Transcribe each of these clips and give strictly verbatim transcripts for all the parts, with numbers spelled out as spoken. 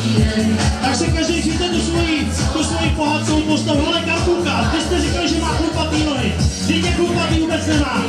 Tak se každý chyťte tu svoji, tu svoji pohádkovou postavu. Hele, Karkulka, ty jste říkali, že má chlupatý nohy. Vždyť je chlupatý vůbec nemá.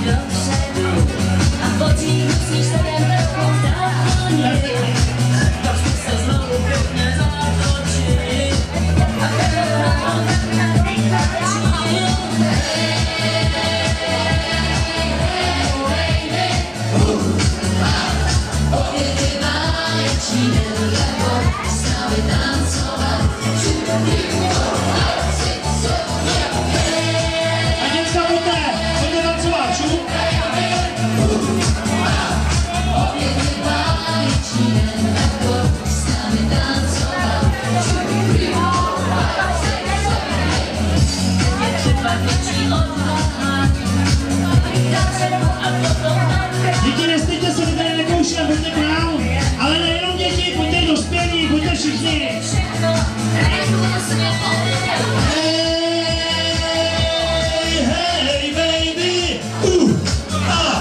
Děti, nestejte se, tady nekoušet, pojďte k nám, ale nejenom děti, pojďte dospělí, pojďte všichni. Hey, hey, baby, uh, ah.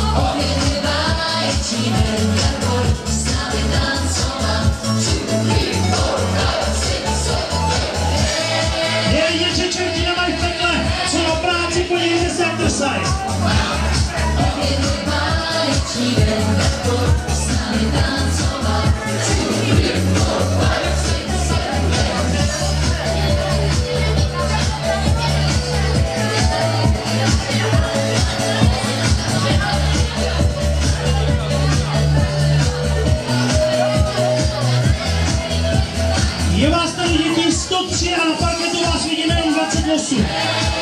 Hej, děče, čerti nemají v pekle, co na práci, podívejte se, jak trsají. Je vás tady děti sto tři a na parketu vás vidíme jen dvacet osm.